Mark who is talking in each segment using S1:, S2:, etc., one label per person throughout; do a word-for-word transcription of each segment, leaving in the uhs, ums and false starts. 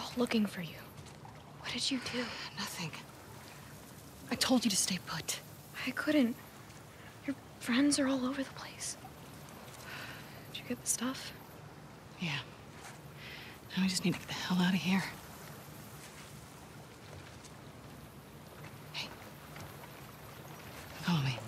S1: all looking for you. What did you do?
S2: Nothing. I told you to stay put.
S1: I couldn't. Your friends are all over the place. Did you get the stuff?
S2: Yeah. Now we just need to get the hell out of here. Hey. Follow me.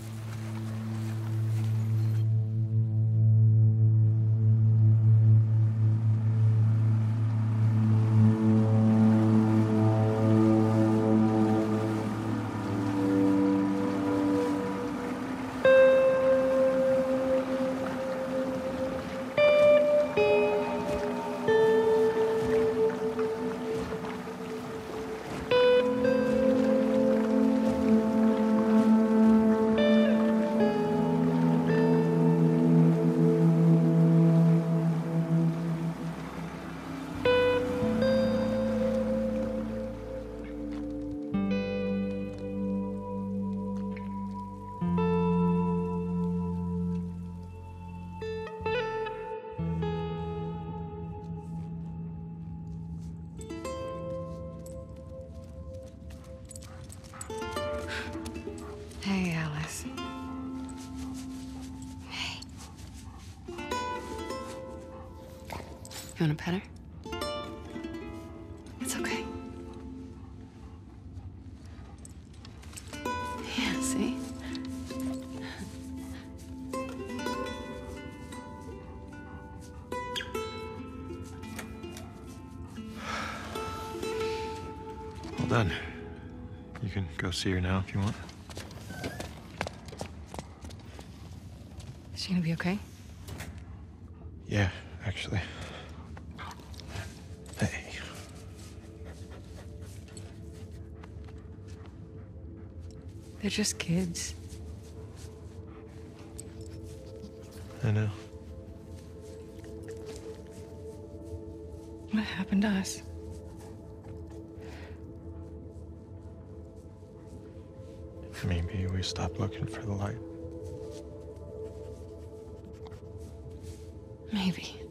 S2: Hey, Alice. Hey. You want a pet her? It's okay. Yeah, see?
S3: Well done. You can go see her now if you want.
S2: Is she gonna be okay?
S3: Yeah, actually. Hey.
S2: They're just kids.
S3: I know.
S2: What happened to us?
S3: Maybe we stopped looking for the light.
S2: Maybe.